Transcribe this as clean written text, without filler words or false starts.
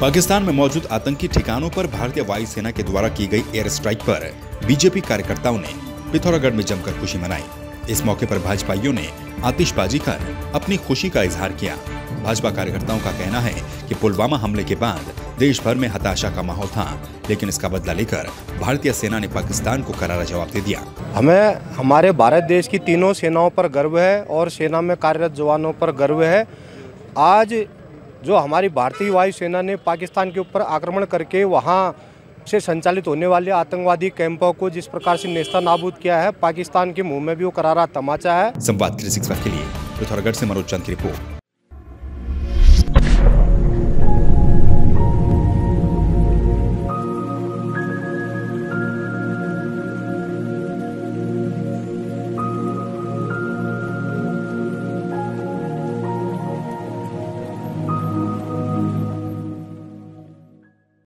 पाकिस्तान में मौजूद आतंकी ठिकानों पर भारतीय वायुसेना के द्वारा की गई एयर स्ट्राइक पर बीजेपी कार्यकर्ताओं ने पिथौरागढ़ में जमकर खुशी मनाई। इस मौके पर भाजपाइयों ने आतिशबाजी कर अपनी खुशी का इजहार किया। भाजपा कार्यकर्ताओं का कहना है कि पुलवामा हमले के बाद देश भर में हताशा का माहौल था, लेकिन इसका बदला लेकर भारतीय सेना ने पाकिस्तान को करारा जवाब दे दिया। हमें हमारे भारत देश की तीनों सेनाओं पर गर्व है और सेना में कार्यरत जवानों पर गर्व है। आज जो हमारी भारतीय वायुसेना ने पाकिस्तान के ऊपर आक्रमण करके वहां से संचालित होने वाले आतंकवादी कैंपों को जिस प्रकार से नेस्तनाबूद किया है, पाकिस्तान के मुंह में भी वो करारा तमाचा है। संवाद 365 के लिए पिथौरागढ़ से मनोज चंद की रिपोर्ट।